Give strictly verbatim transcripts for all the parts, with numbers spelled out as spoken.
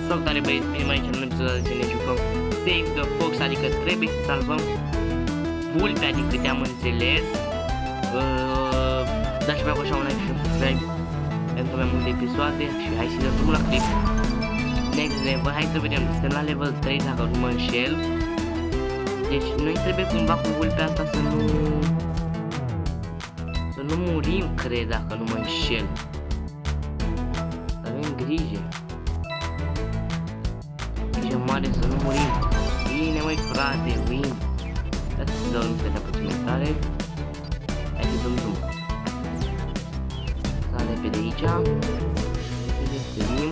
Salutare băieți, bine aici în episodul de ne jucăm Save the Fox, adică trebuie să salvăm vulpea din câte am înțeles. uh, Dați și așa un like și un subscribe pentru mai multe episoade și hai să dăm drumul la clip. Next level, hai să vedem, suntem la level trei dacă nu mă înșel. Deci noi trebuie cumva cu vulpea asta să nu Să nu murim, cred, dacă nu mă înșel. Să avem grijă. Grijă mare să nu murim. Bine măi frate, win. Dați să dau niște de puțin mai tare. Hai să dăm drum. Să repede aici. Repede, sărim.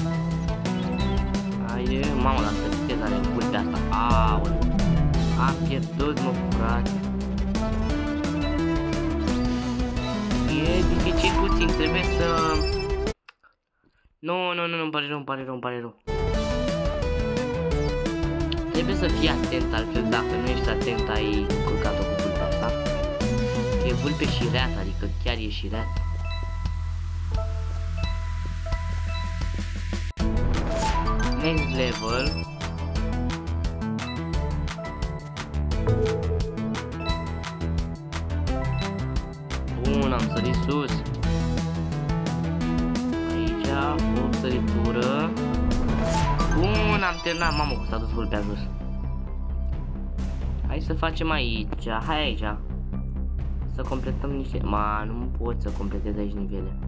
Haide, mamă, la să viteză are vulpea asta. Aoleu. Am pierdut, mă, frate. E dificil puțin, trebuie să... Nu, nu, nu, nu, îmi pare rău, îmi pare rău, îmi pare rău. Trebuie să fii atent, altfel dacă nu ești atent ai încurcat-o cu vulpea asta. E vulpe și reată, adică chiar e și reată. Next level. Bun, am sărit sus. Aici, o săritură. Bun, am terminat, mamă, cum s-a dus vulpea sus. Hai să facem aici, hai aici. Să completăm niște... Ma, nu pot să completez aici nivele.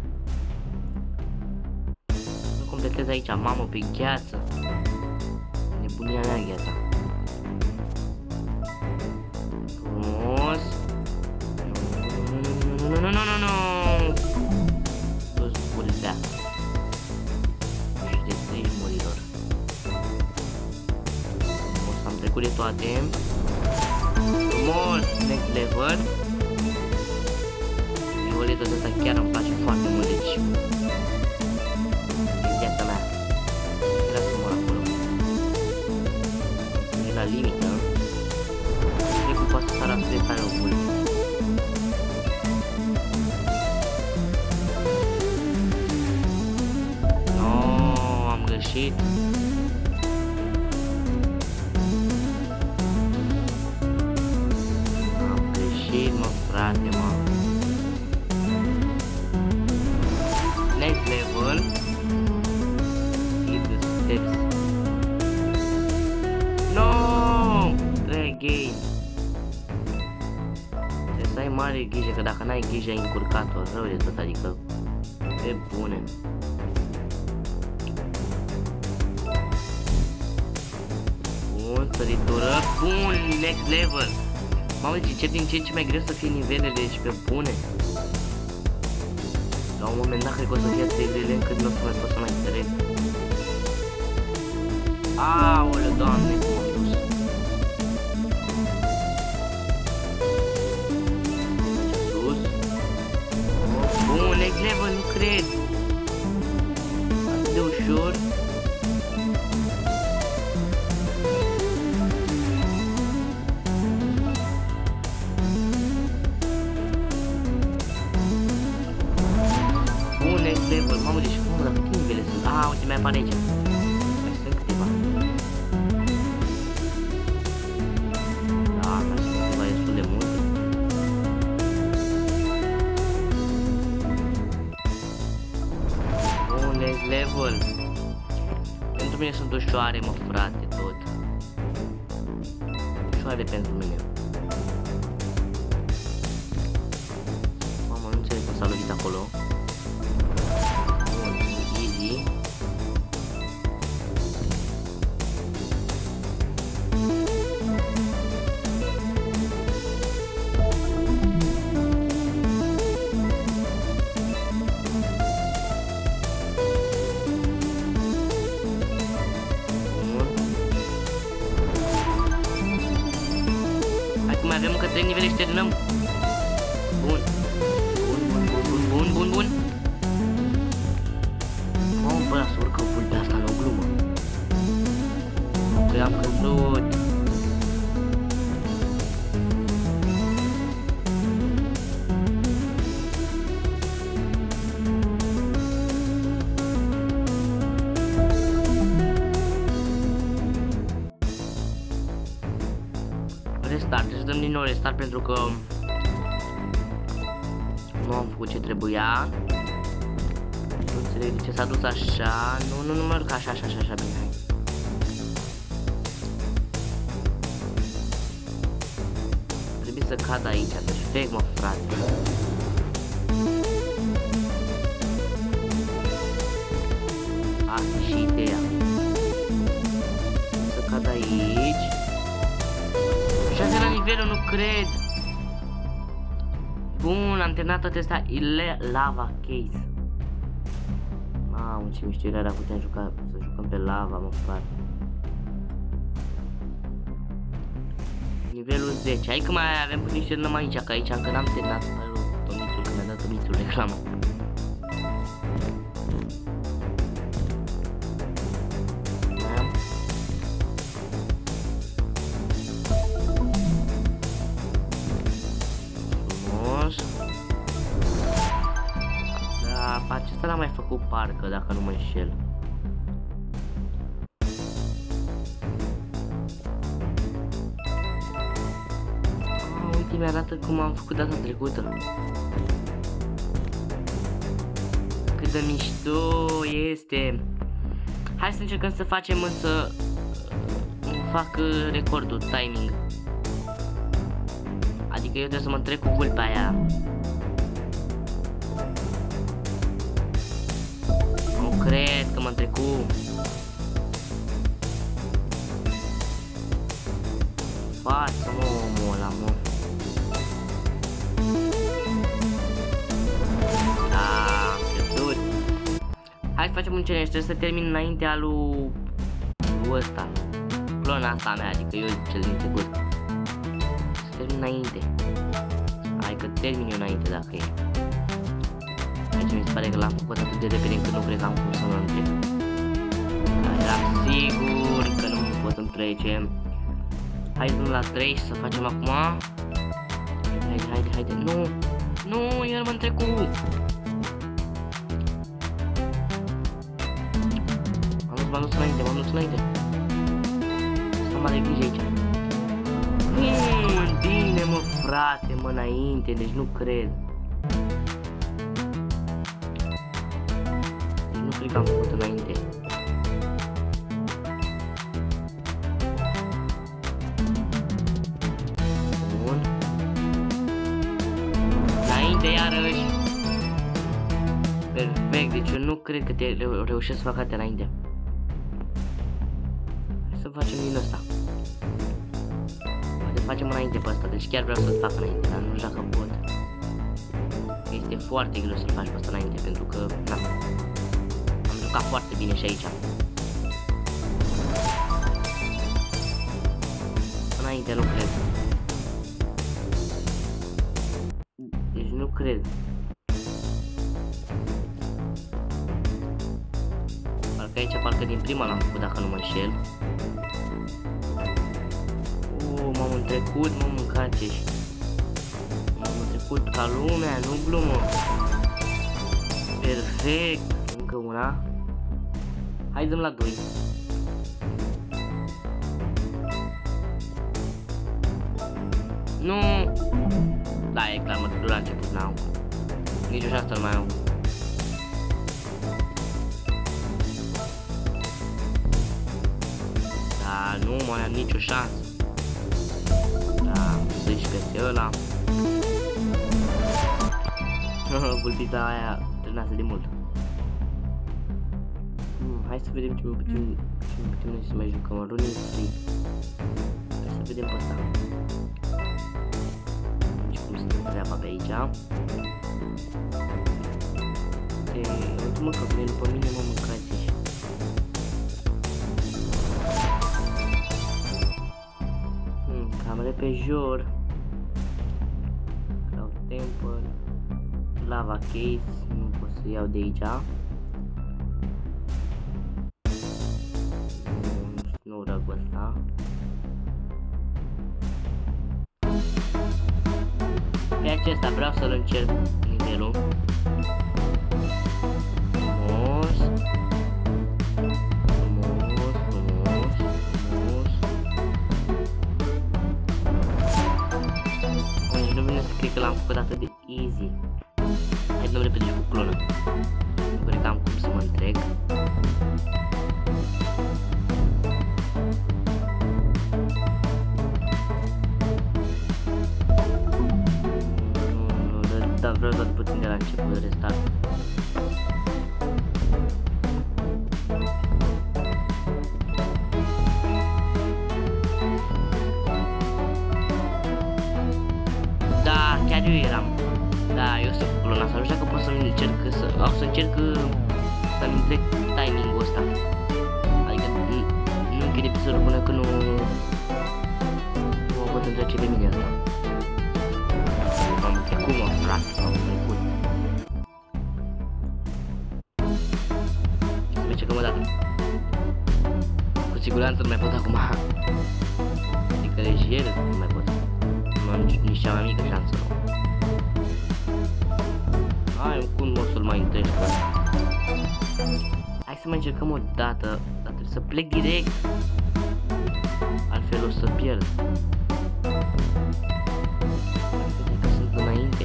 Să completez aici, mamă, pe gheață. Nebunia mea gheața. Frumos. Nu, nu, nu, nu, nu, nu. Dus vulpea. Și de trei murilor. O să am trecut de toate. Frumos, next level. Violetul ăsta chiar îmi place foarte mult, deci e viața mea. Era să mor acolo. E la limită. Cred că poate să sară atât de tare o vulpe. No, am greșit. Am greșit, mă, frate, mă. Next level. Hit the steps. No! Trei game. Trebuie să ai mare grijă, că dacă n-ai grijă ai încurcat-o rău de tot, adică pe bune. Bun, săritură. Bun, next level. Mamă, deci încep din ce în ce mai greu să fie nivelele, deci pe bune. La un moment dat cred că o să fie atât de grele încât nu o să mai pot să mai trec. Aoleu, Doamne, cum am dus. Sus. Bun, next level, nu cred. Atât de ușor. Level, mamă, deci cum, dar câte nivele sunt? Ah, uite, mi apare aici. Mai sunt câteva. Da, mai sunt câteva destul de multe. Bun, next level. Pentru mine sunt ușoare, mă, frate, tot. Ușoare pentru mine. Mamă, nu înțeleg cum s-a lovit acolo. Mai avem încă trei nivele și terminăm. Bun. Bun, bun, bun, bun, bun, bun. Mamă, bă, să urcă vulpea asta la o glumă. Că am căzut. din nou restart pentru că nu am făcut ce trebuia. Nu înțeleg de ce s-a dus așa. Nu, nu, nu merg așa, așa, așa, așa, bine, hai. Trebuie să cad aici, perfect, mă, frate. Asta și ideea. Să cad aici. șase la nivelul, nu cred. Bun, am terminat toate astea. Lava case. Mamă, ce mișto era dacă puteam juca, să jucăm pe lava, mă, frate. Nivelul zece. Hai că mai avem până niște rămân aici, că aici încă n-am terminat. Tomițul, că mi-a dat Tomițul reclamă. Acesta l-am mai făcut parcă, dacă nu mă înșel. Ah, uite, mi-arată cum am făcut data trecută. Cât de mișto este. Hai să încercăm să facem însă... Îmi fac recordul, timing. Adică eu trebuie să mă trec cu vulpea aia. Cred că m-am trecut. Față, mă, omul ăla, mă. Da, am trecut. Hai să facem un challenge, trebuie să termin înaintea lui... lui ăsta. Clona asta mea, adică eu cel din trecut. Să termin înainte. Hai că termin eu înainte dacă e. Aici mi se pare că l-am făcut atât de repede încât nu cred că am cum să mă întrec. Eram sigur că nu mă pot întrece. Hai să la trei și să facem acum. Haide, haide, haide. Nu! Nu, eu mă întrecu! M-am dus, m-am dus înainte, m-am dus înainte. Să am mare grijă aici. Bun, bine, mă, frate, mă, înainte, deci nu cred. Cred că am făcut înainte. Bun. Înainte iarăși. Perfect, deci eu nu cred că te reu reușesc să fac atâtea înainte. Hai să facem din ăsta. Poate facem înainte pe ăsta, deci chiar vreau să-l fac înainte, dar nu știu dacă pot. Este foarte greu să-l faci pe ăsta înainte, pentru că, na. Ca foarte bine și aici. Înainte nu cred. Deci nu cred. Parcă aici, parcă din prima l-am făcut, dacă nu mă înșel. Oh, m-am întrecut, m-am mâncat ești. M-am întrecut ca lumea, nu glumă. Perfect. Încă una. Hai dăm la doi. Nu. Da, e clar, mă duc la început, n-au. Nici o șansă nu mai au. Da, nu mai am nicio șansă. Da, deci peste ăla. Vulpita aia trenase de mult. Hai să vedem ce mai putem, ce mai putem noi să mai jucăm. Running free. Hai să vedem pe ăsta. Deci cum se treaba pe aici. Uite-mă că vine după mine, mă mâncați aici. Hmm, cam repejor. Cloud Temple. Lava Case. Nu pot să iau de aici. Nu rog ăsta. Pe acesta vreau să-l încerc nivelul. Frumos. Frumos, frumos, frumos. să clona asta. Nu știu dacă pot să-mi încerc să... Au să încerc să-mi întrec timing-ul ăsta. Adică nu închid episodul până când nu... Nu mă pot întrece pe mine asta. M-am trecut, mă, frate, m-am trecut. Să merge că mă dată. Cu siguranță nu mai pot acum. Adică lejer nu mai pot. Nu am nici cea mai mică șansă. Hai, cum o să-l mai întrești pe ăsta? Hai să mai încercăm o dată, dar trebuie să plec direct. Altfel o să pierd. Cred că sunt înainte.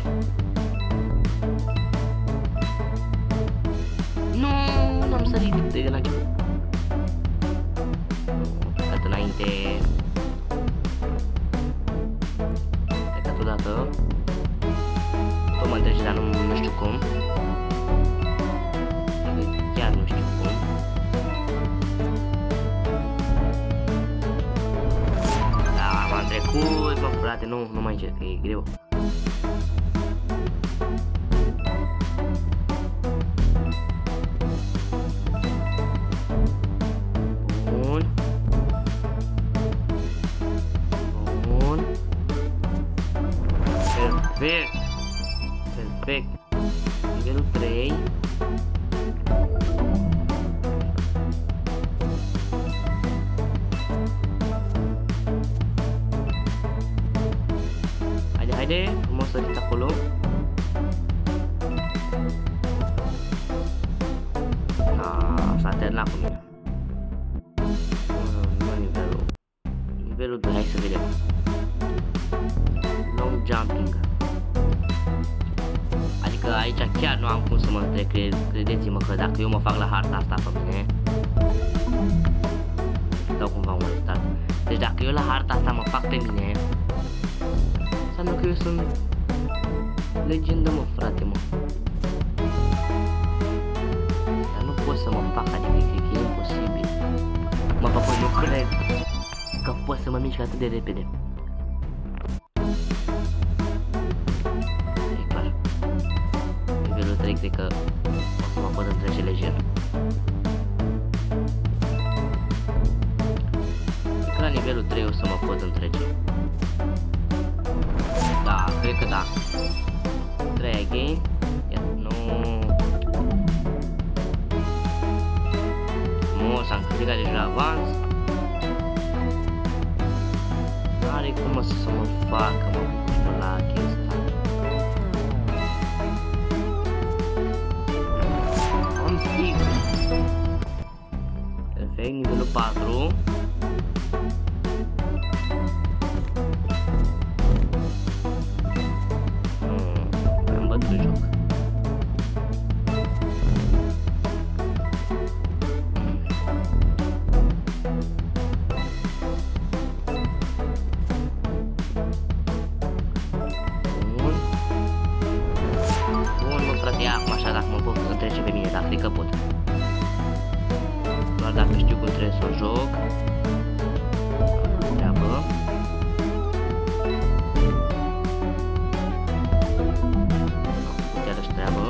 Nu, n-am sărit de la început. Plecat înainte. Plecat odată. Tot mă întrece, dar nu, nu știu cum. Chiar nu știu cum. Da, m-am trecut, mă, frate, nu, nu mai încerc, că e greu. Bun. Bun. Perfect. Perfect. Nivelul trei. Haide, haide, frumos săriți acolo. Na, s-a terminat cu mine. Nu, nu nivelul. Nivelul doi, hai să vedem. Long jumping. Adică aici chiar nu am cum să mă întrec, credeți-mă că dacă eu mă fac la harta asta pe mine, dau cumva un restart. Deci dacă eu la harta asta mă fac pe mine, înseamnă că eu sunt legendă, mă, frate, mă. Dar nu pot să mă fac, adică cred că e imposibil. Mă, bă, nu cred că pot să mă mișc atât de repede. Cred că o să mă pot întrece lejer. Cred că la nivelul trei o să mă pot întrece. Da, cred că da. trei again. Ia, nu. Nu, s-a încălzigat deja avans. N-are cum să mă facă, mă, pușcă la chestia. Perfect, nivelul patru. Nu, am bătut joc. Bun. Bun, mă, frate, acum așa, dacă mă pot întrece pe mine, dar cred că pot. Doar dacă știu cum trebuie să o joc. Treabă. Iarăși treabă.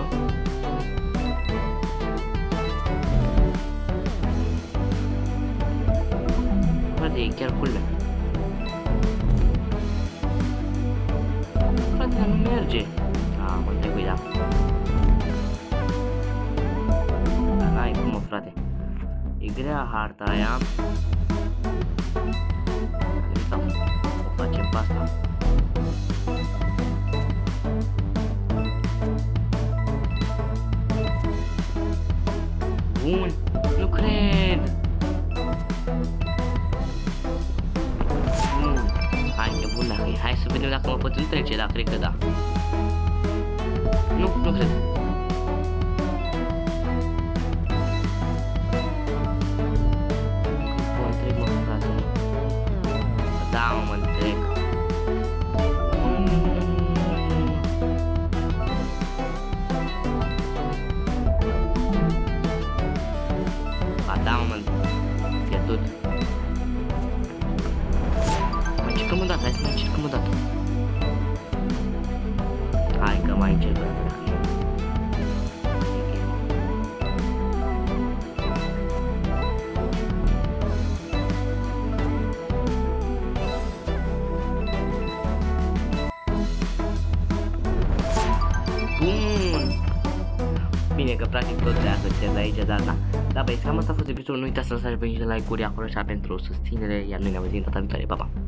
Frate, e chiar culmea. Frate, dar nu merge. A, mă trebuie, da. Dar n-ai cum, mă, frate. E grea harta aia. Sau o facem pe asta. Bun, nu cred. Bun, hai că bun dacă e. Hai să vedem dacă mă pot întrece, dar cred că da. Nu, nu cred. Da, mă, mă întrec. Ba da, mă, mă pierdut. Mai încercăm o dată, hai să mai încercăm o dată. Hai că mai încercăm. tot treia hârtie de aici, dar da. Da, băieți, cam asta a fost episodul, nu uitați să lăsați voi niște like-uri acolo așa pentru susținere, iar noi ne auzim data viitoare, pa, pa!